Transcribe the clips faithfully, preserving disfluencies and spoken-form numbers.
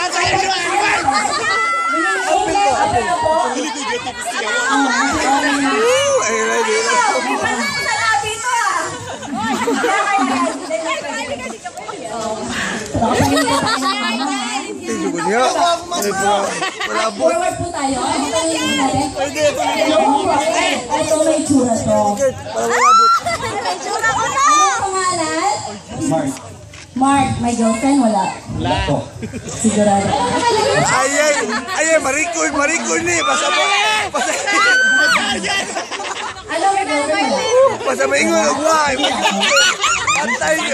Forward po tayo. Pwede. Ito may tsura to. May tsura ko to! Anong pangalan? Mark. Mark, may girlfriend? Wala. Wala po. Sigurado ka? Ayay! Ayay! Marikoy! Marikoy ni! Basta mo! Basta... Ano may girlfriend? Basta maingon! Why? Antay nyo!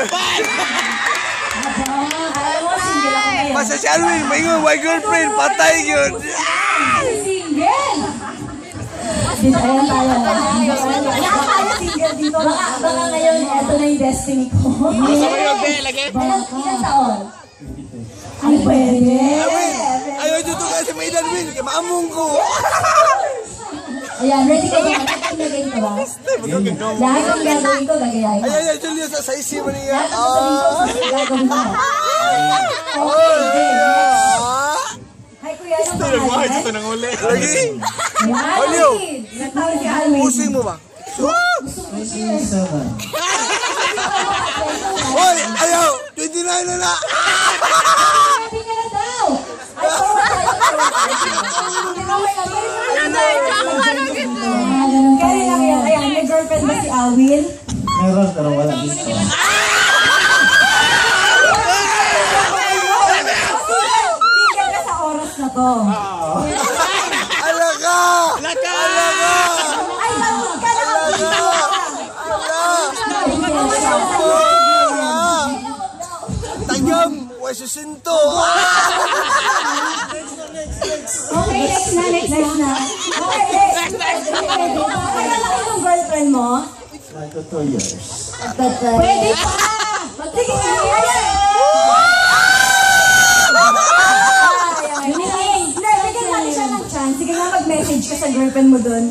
Alam mo, single ako ngayon. Basta si Alwin! Maingon! Why girlfriend? Patay yun! Single! Ayan tayo. Nakakala single dito. Baka ngayon, ito na yung destiny ko. Ilang taon? Ay, pwede. Ayaw dito kasi may edad, Win! Kaya maamong ko! Ayan, ready ka ba? Nagagawin ka ba? Lahat ng gagawin ko, gagayahin ko. Ay, ay, ay, Julius, sa saisi mo niya. Lahat ng sasabihin ko, gagawin mo. Okay, hi, kuya, anong pangalan? Ito nang uli. Lagi! Yan, Olio! nagtawag si Alvin. Pusing mo ba? Hoy! Ayaw! twenty-nine na na! Happy ka na daw! Ay, forward tayo. Kaya lang yan. Ayan, may girlfriend ba si Alvin? Meron, pero wala dito. Tingnan ka sa oras na to. Alaga! Alaga! Ay, lamig ka na! Tagam! Wasusinto! Okay, next na, next na. Okay, next. Okay, lalaki yung girlfriend mo? Like to two years. Pwede pa! Sige, sige! Hindi, bigyan natin siya ng chance. Sige nga, mag-message ka sa girlfriend mo dun.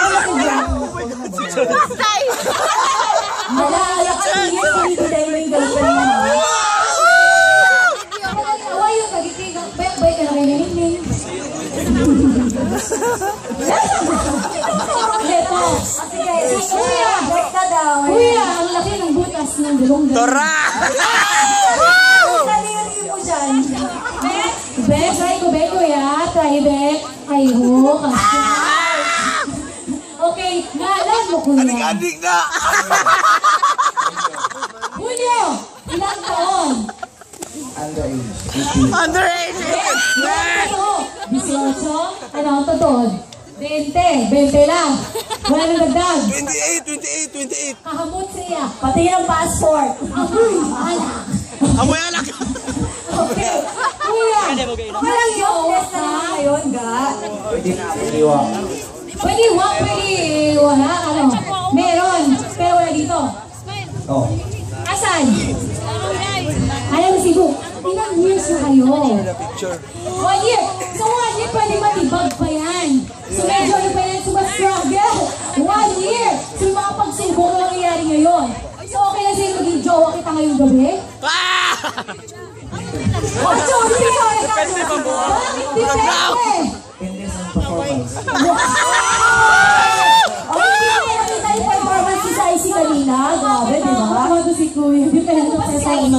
Malala ka, sige, pinipintay mo yung girlfriend mo. Awa yung kagiting. Bayang-bay ka na kayo naninig. Ito. Sige, kuya, break ka daw. Kuya, ang laki ng butas ng gulong. Tora! Naliri mo dyan. Bek, try ko, Bek, kuya. Try, Bek. Ay, ho, kasi. Okay, ngalan mo, kuya. Adik-adik na! Julio, ilang taon? Underage. Underage! Ilang taon? eighteen? Ano ang tatod? twenty, twenty lang. Wala nang dagdag. twenty-eight, twenty-eight, twenty-eight. Kahamot siya. Pati ng passport. Amoy, alak. Amoy alak! Okay. Kuya, walang jobless na naman ngayon, ga? Pwede na ako liwa. Pwede wak, pwede wala, ano? Meron, pero wala dito. Oh. Asan? Alam mo, Cebu, ilang years na kayo? Picture. One year. So one year, pwede matibag pa yan. So medyo ano pa yan, sumastruggle. One year. So yung mga pagsubok na nangyayari ngayon. So okay na sa'yo maging jowa kita ngayong gabi? Oh, sorry, sorry. Depende pa mo. Bakit depende? Depende sa performance. Wow! Okay, hindi na nakita yung performance si Saisi kanina. Grabe, di ba? Ako to si Kuya. Depende sa Saisi.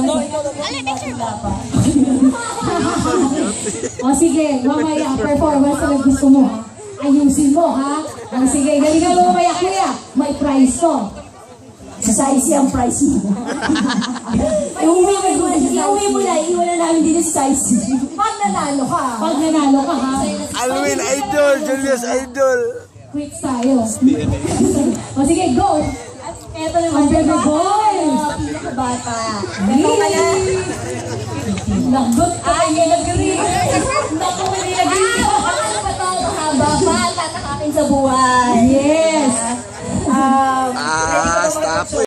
O sige, mamaya, performance na gusto mo. Ayusin mo, ha? O sige, galingan mo mamaya, Kuya. May prize to. Sa Saisi ang prize mo. Iuwi mo, iuwi mo na, iuwi na namin dito sa Saisi. Pag nanalo ka. Pag nanalo ka, ha? Alwin, idol! Julius, idol! Quit tayo. O sige, go! Eto naman, baby boy! Pinakabata. Ito ka na. Lagot ka kayo nag-ring. Naku, hindi nag-ring. Ano ba ito? Mahaba pa. Tatakakin sa buwan. Yes. Um, Ah, stop.